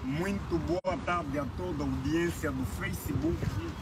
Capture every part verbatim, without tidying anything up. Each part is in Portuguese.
Muito boa tarde a toda a audiência do Facebook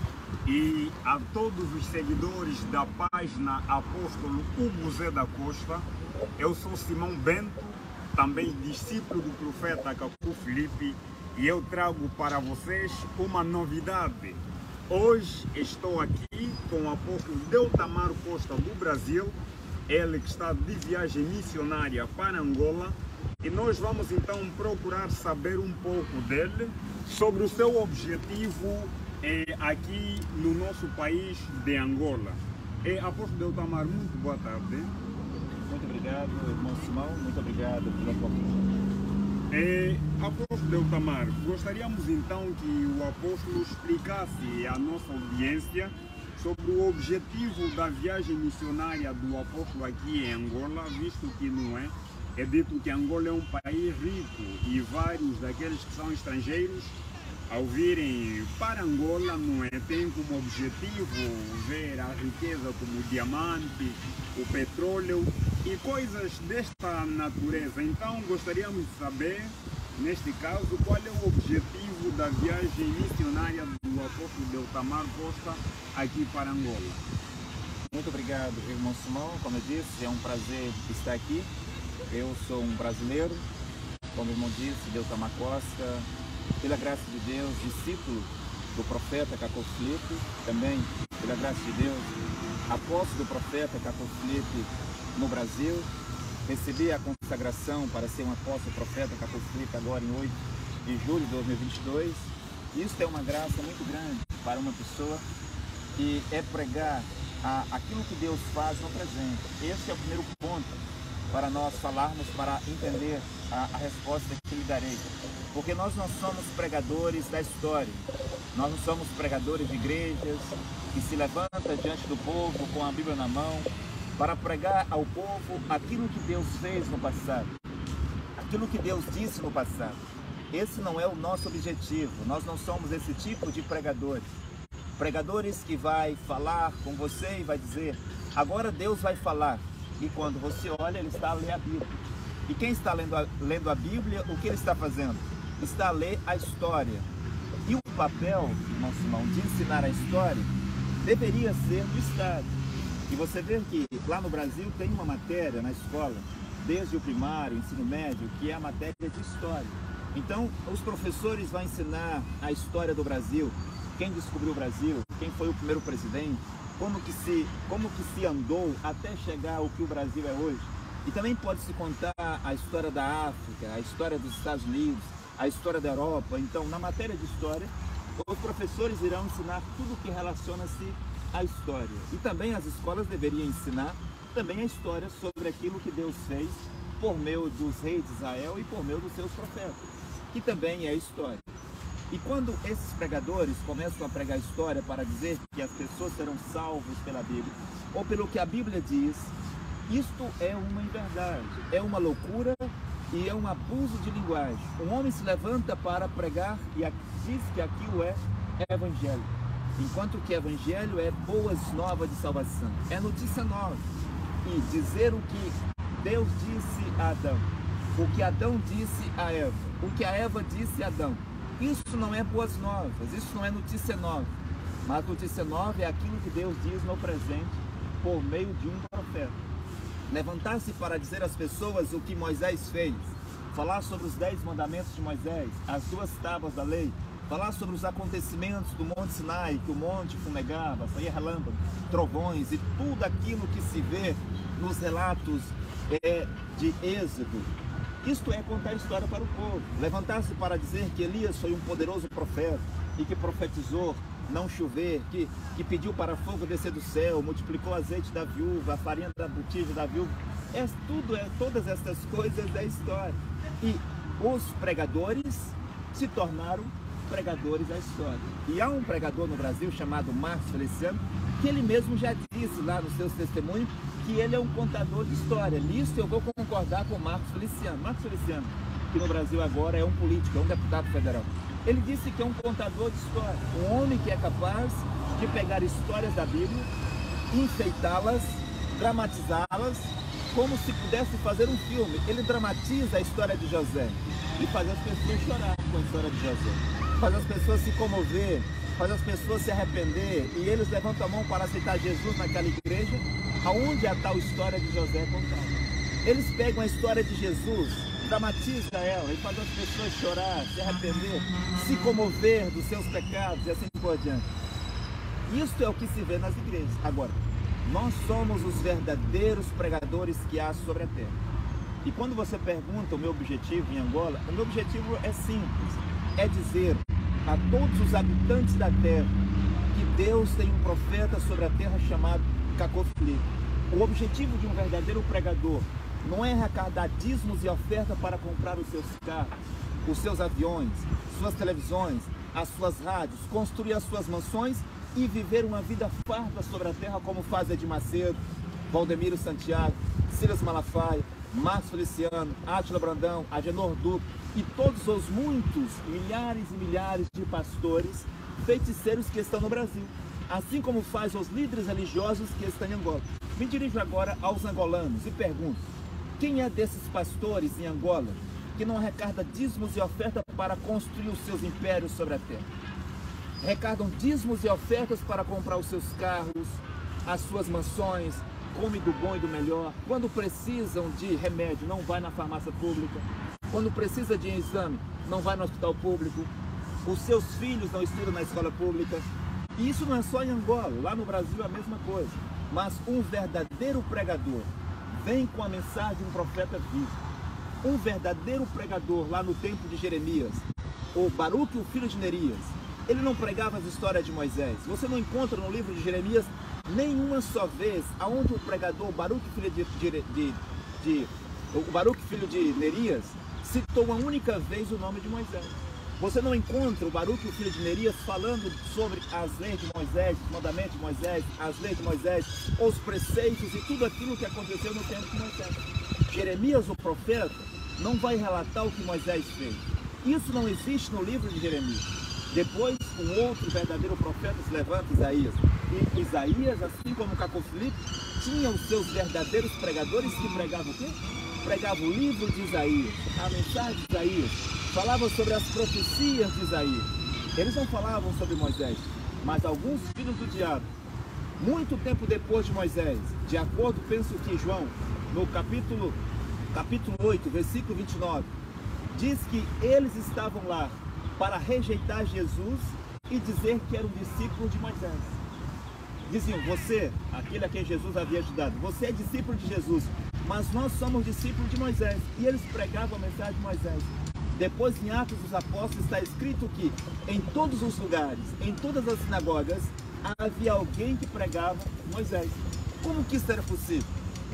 e a todos os seguidores da página Apóstolo Hugo Zé da Costa. Eu sou Simão Bento, também discípulo do profeta Cacu Filipe, e eu trago para vocês uma novidade. Hoje estou aqui com o apóstolo Deltamar Costa do Brasil, ele que está de viagem missionária para Angola. E nós vamos então procurar saber um pouco dele, sobre o seu objetivo eh, aqui no nosso país de Angola. E, apóstolo Deltamar, muito boa tarde. Muito obrigado, irmão Simão, muito obrigado pela oportunidade. E, apóstolo Deltamar, gostaríamos então que o apóstolo explicasse à nossa audiência sobre o objetivo da viagem missionária do apóstolo aqui em Angola, visto que não é É dito que Angola é um país rico e vários daqueles que são estrangeiros, ao virem para Angola, não é, tem como objetivo ver a riqueza como o diamante, o petróleo e coisas desta natureza. Então gostaríamos de saber, neste caso, qual é o objetivo da viagem missionária do apóstolo Deltamar Costa aqui para Angola. Muito obrigado, irmão Simão. Como eu disse, é um prazer estar aqui. Eu sou um brasileiro, como o irmão disse, Deltamar Costa, pela graça de Deus, discípulo do profeta Cacu Filipe, também, pela graça de Deus, apóstolo do profeta Cacu Filipe no Brasil. Recebi a consagração para ser um apóstolo profeta Cacu Filipe agora em oito de julho de dois mil e vinte e dois. Isso é uma graça muito grande para uma pessoa que é pregar a, aquilo que Deus faz no presente. Esse é o primeiro ponto para nós falarmos, para entender a, a resposta que lhe darei. Porque nós não somos pregadores da história, nós não somos pregadores de igrejas que se levantam diante do povo com a Bíblia na mão para pregar ao povo aquilo que Deus fez no passado, aquilo que Deus disse no passado. Esse não é o nosso objetivo, nós não somos esse tipo de pregadores. Pregadores que vai falar com você e vai dizer, agora Deus vai falar. E quando você olha, ele está a ler a Bíblia. E quem está lendo a, lendo a Bíblia, o que ele está fazendo? Está a ler a história. E o papel, irmão Simão, de ensinar a história, deveria ser do Estado. E você vê que lá no Brasil tem uma matéria na escola, desde o primário, ensino médio, que é a matéria de história. Então, os professores vão ensinar a história do Brasil, quem descobriu o Brasil, quem foi o primeiro presidente, Como que, se, como que se andou até chegar ao que o Brasil é hoje. E também pode-se contar a história da África, a história dos Estados Unidos, a história da Europa. Então, na matéria de história, os professores irão ensinar tudo que relaciona-se à história. E também as escolas deveriam ensinar também a história sobre aquilo que Deus fez por meio dos reis de Israel e por meio dos seus profetas, que também é história. E quando esses pregadores começam a pregar história para dizer que as pessoas serão salvas pela Bíblia, ou pelo que a Bíblia diz, isto é uma inverdade, é uma loucura e é um abuso de linguagem. Um homem se levanta para pregar e diz que aquilo é evangelho, enquanto que evangelho é boas novas de salvação, é notícia nova. E dizer o que Deus disse a Adão, o que Adão disse a Eva, o que a Eva disse a Adão, isso não é boas novas, isso não é notícia nova, mas notícia nova é aquilo que Deus diz no presente por meio de um profeta. Levantar-se para dizer às pessoas o que Moisés fez, falar sobre os dez mandamentos de Moisés, as duas tábuas da lei, falar sobre os acontecimentos do Monte Sinai, que o monte fumegava, saía relâmpago, trovões e tudo aquilo que se vê nos relatos é, de Êxodo. Isto é contar a história para o povo. Levantar-se para dizer que Elias foi um poderoso profeta e que profetizou não chover, que, que pediu para fogo descer do céu, multiplicou o azeite da viúva, a farinha da botija da viúva. É, tudo é, todas essas coisas é história. E os pregadores se tornaram pregadores da história. E há um pregador no Brasil chamado Marcos Feliciano, que ele mesmo já disse lá nos seus testemunhos que ele é um contador de história. Nisso eu vou concordar com Marcos Feliciano. Marcos Feliciano, que no Brasil agora é um político, é um deputado federal. Ele disse que é um contador de história, um homem que é capaz de pegar histórias da Bíblia, enfeitá-las, dramatizá-las, como se pudesse fazer um filme. Ele dramatiza a história de José. e fazer as pessoas chorar com a história de José. Fazer as pessoas se comover, fazer as pessoas se arrepender, e eles levantam a mão para aceitar Jesus naquela igreja, aonde a tal história de José é contada. Eles pegam a história de Jesus, dramatizam ela e fazem as pessoas chorar, se arrepender, se comover dos seus pecados e assim por diante. Isso é o que se vê nas igrejas. Agora, nós somos os verdadeiros pregadores que há sobre a terra. E quando você pergunta o meu objetivo em Angola, o meu objetivo é simples, é dizer a todos os habitantes da terra que Deus tem um profeta sobre a terra chamado Caco Filipe. O objetivo de um verdadeiro pregador não é arrecadar dízimos e oferta para comprar os seus carros, os seus aviões, suas televisões, as suas rádios, construir as suas mansões e viver uma vida farta sobre a terra, como faz Edir Macedo, Valdemiro Santiago, Silas Malafaia, Marcos Feliciano, Átila Brandão, Agenor Duque e todos os muitos, milhares e milhares de pastores, feiticeiros que estão no Brasil, assim como faz os líderes religiosos que estão em Angola. Me dirijo agora aos angolanos e pergunto: quem é desses pastores em Angola que não arrecada dízimos e ofertas para construir os seus impérios sobre a terra? Arrecadam dízimos e ofertas para comprar os seus carros, as suas mansões, come do bom e do melhor. Quando precisam de remédio, não vai na farmácia pública. Quando precisa de exame, não vai no hospital público. Os seus filhos não estudam na escola pública. E isso não é só em Angola, lá no Brasil é a mesma coisa. Mas um verdadeiro pregador vem com a mensagem de um profeta vivo. Um verdadeiro pregador lá no tempo de Jeremias, o Baruque, o filho de Nerias, ele não pregava as histórias de Moisés. Você não encontra no livro de Jeremias nenhuma só vez aonde o pregador, o Baruque, filho de, de, de, de, o Baruque, filho de Nerias, citou uma única vez o nome de Moisés. Você não encontra o Baruque, o filho de Nerias, falando sobre as leis de Moisés, os mandamentos de Moisés, as leis de Moisés, os preceitos e tudo aquilo que aconteceu no tempo de Moisés. Jeremias, o profeta, não vai relatar o que Moisés fez. Isso não existe no livro de Jeremias. Depois, um outro verdadeiro profeta se levanta, Isaías. E Isaías, assim como Caco Filipe, tinha os seus verdadeiros pregadores que pregavam o quê? Pregavam o livro de Isaías, a mensagem de Isaías, falavam sobre as profecias de Isaías. Eles não falavam sobre Moisés, mas alguns filhos do diabo, muito tempo depois de Moisés, de acordo, penso que João, no capítulo, capítulo oito, versículo vinte e nove, diz que eles estavam lá para rejeitar Jesus e dizer que era um discípulo de Moisés. Diziam: você, aquele a quem Jesus havia ajudado, você é discípulo de Jesus, mas nós somos discípulos de Moisés. E eles pregavam a mensagem de Moisés. Depois, em Atos dos Apóstolos, está escrito que em todos os lugares, em todas as sinagogas, havia alguém que pregava Moisés. Como que isso era possível?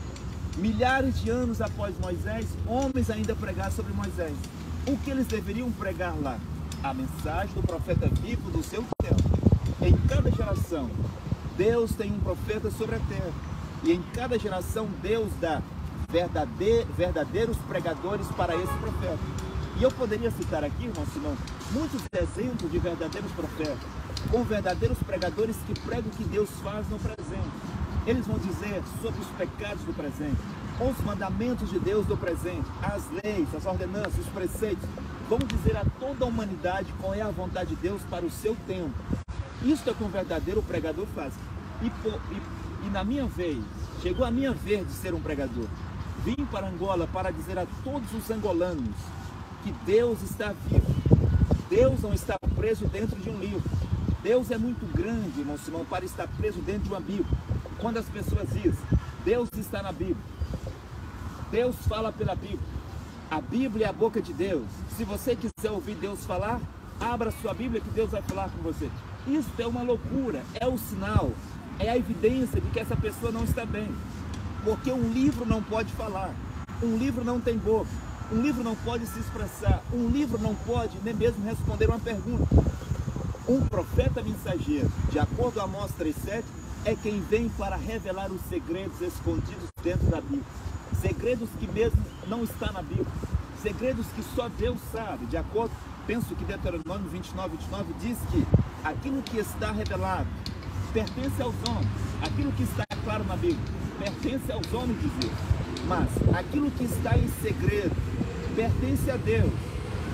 Milhares de anos após Moisés, homens ainda pregaram sobre Moisés. O que eles deveriam pregar lá? A mensagem do profeta vivo do seu tempo. Em cada geração, Deus tem um profeta sobre a terra. E em cada geração, Deus dá verdade- verdadeiros pregadores para esse profeta. E eu poderia citar aqui, irmão Simão, muitos exemplos de verdadeiros profetas, com verdadeiros pregadores que pregam o que Deus faz no presente. Eles vão dizer sobre os pecados do presente, os mandamentos de Deus do presente, as leis, as ordenanças, os preceitos. Vão dizer a toda a humanidade qual é a vontade de Deus para o seu tempo. Isso é o que um verdadeiro pregador faz. E, e, e na minha vez, chegou a minha vez de ser um pregador. Vim para Angola para dizer a todos os angolanos que Deus está vivo. Deus não está preso dentro de um livro. Deus é muito grande, irmão Simão, para estar preso dentro de uma Bíblia. Quando as pessoas dizem: Deus está na Bíblia, Deus fala pela Bíblia, a Bíblia é a boca de Deus. Se você quiser ouvir Deus falar, abra sua Bíblia que Deus vai falar com você. Isso é uma loucura, é o sinal, é a evidência de que essa pessoa não está bem. Porque um livro não pode falar, um livro não tem boca, um livro não pode se expressar, um livro não pode nem mesmo responder uma pergunta. Um profeta mensageiro, de acordo com Amós três sete, é quem vem para revelar os segredos escondidos dentro da Bíblia. Segredos que mesmo não estão na Bíblia. Segredos que só Deus sabe. De acordo, penso que Deuteronômio vinte e nove, vinte e nove diz que aquilo que está revelado pertence aos homens. Aquilo que está claro na Bíblia pertence aos homens dizer. Mas aquilo que está em segredo pertence a Deus.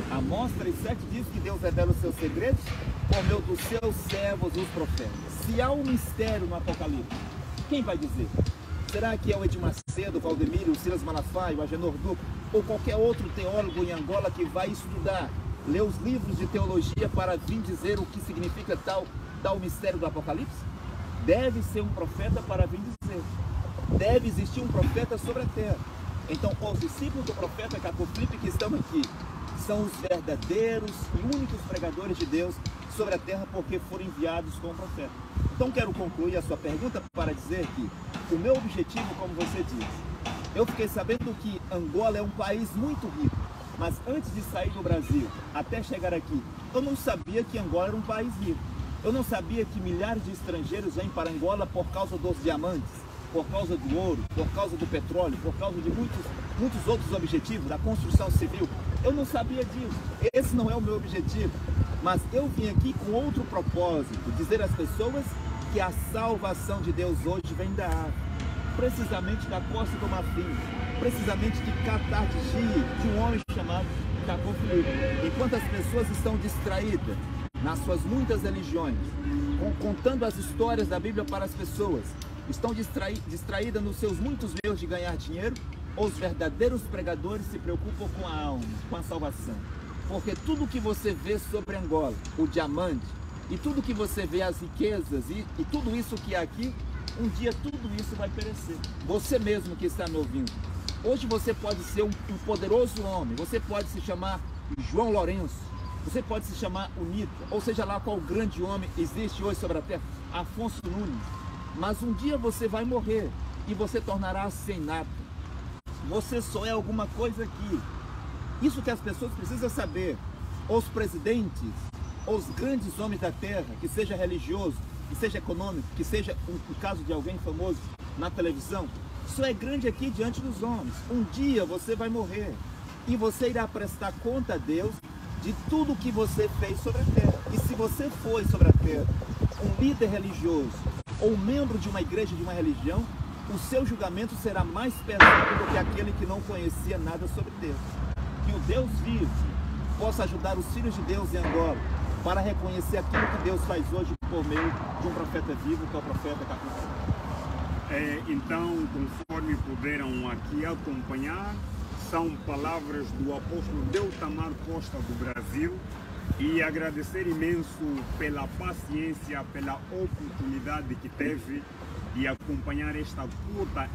Amós três sete diz que Deus revela os seus segredos por meio dos seus servos, os profetas. Se há um mistério no Apocalipse, quem vai dizer? Será que é o Edir Macedo, o Valdemiro, o Silas Malafaia, o Agenor Duque, ou qualquer outro teólogo em Angola que vai estudar, ler os livros de teologia para vir dizer o que significa tal, tal mistério do Apocalipse? Deve ser um profeta para vir dizer. Deve existir um profeta sobre a terra. Então, os discípulos do profeta Cacau Filipe que estão aqui são os verdadeiros e únicos pregadores de Deus sobre a terra porque foram enviados como profeta. Então, quero concluir a sua pergunta para dizer que o meu objetivo, como você diz, eu fiquei sabendo que Angola é um país muito rico, mas antes de sair do Brasil, até chegar aqui, eu não sabia que Angola era um país rico. Eu não sabia que milhares de estrangeiros vêm para Angola por causa dos diamantes, por causa do ouro, por causa do petróleo, por causa de muitos, muitos outros objetivos, da construção civil. Eu não sabia disso. Esse não é o meu objetivo. Mas eu vim aqui com outro propósito, dizer às pessoas que a salvação de Deus hoje vem da África, precisamente da Costa do Marfim, precisamente de Catartigi, de um homem chamado Cacau Filipe. Enquanto as pessoas estão distraídas nas suas muitas religiões, contando as histórias da Bíblia para as pessoas, estão distrai, distraídas nos seus muitos meios de ganhar dinheiro, os verdadeiros pregadores se preocupam com a alma, com a salvação. Porque tudo que você vê sobre Angola, o diamante, e tudo que você vê, as riquezas, e, e tudo isso que há aqui, um dia tudo isso vai perecer. Você mesmo que está me ouvindo, hoje você pode ser um, um poderoso homem, você pode se chamar João Lourenço, você pode se chamar Unita, ou seja lá qual grande homem existe hoje sobre a terra, Afonso Nunes. Mas um dia você vai morrer e você tornará sem nada. Você só é alguma coisa aqui. Isso que as pessoas precisam saber. Os presidentes, os grandes homens da terra, que seja religioso, que seja econômico, que seja um, um caso de alguém famoso na televisão, só é grande aqui diante dos homens. Um dia você vai morrer e você irá prestar conta a Deus de tudo que você fez sobre a terra. E se você foi sobre a terra um líder religioso ou membro de uma igreja, de uma religião, o seu julgamento será mais pesado do que aquele que não conhecia nada sobre Deus. Que o Deus vivo possa ajudar os filhos de Deus em Angola para reconhecer aquilo que Deus faz hoje por meio de um profeta vivo, que é o profeta Cacau Filipe. É, então, conforme puderam aqui acompanhar, são palavras do apóstolo Deutamar Costa do Brasil, e agradecer imenso pela paciência, pela oportunidade que teve de acompanhar esta curta.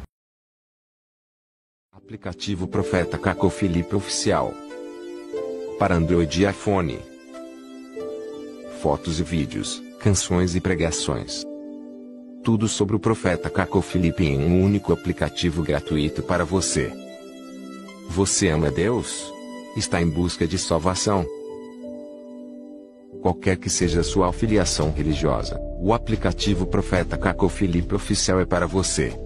Aplicativo Profeta Cacau Filipe Oficial para Android e iPhone. Fotos e vídeos, canções e pregações. Tudo sobre o Profeta Cacau Filipe em um único aplicativo gratuito para você. Você ama Deus? Está em busca de salvação? Qualquer que seja a sua afiliação religiosa, o aplicativo Profeta Cacau Filipe Oficial é para você.